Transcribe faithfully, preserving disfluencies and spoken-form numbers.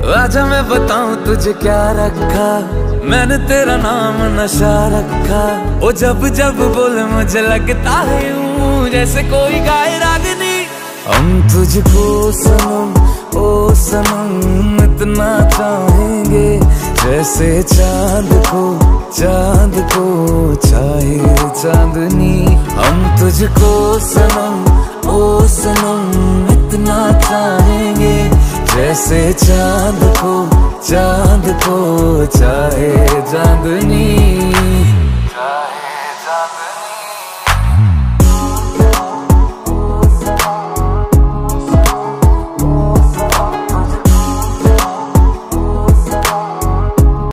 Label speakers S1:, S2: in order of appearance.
S1: आजा मैं बताऊं तुझे क्या रखा, मैंने तेरा नाम नशा रखा। ओ जब जब बोले मुझे लगता है यूं जैसे कोई गाए रागनी। हम तुझको सनम ओ सनम इतना चाहेंगे, जैसे चांद को चांद को चाहे चांदनी। हम तुझको सनम ओ सनम इतना चाहेंगे, जैसे चांद को चांद को चाहे चांदनी।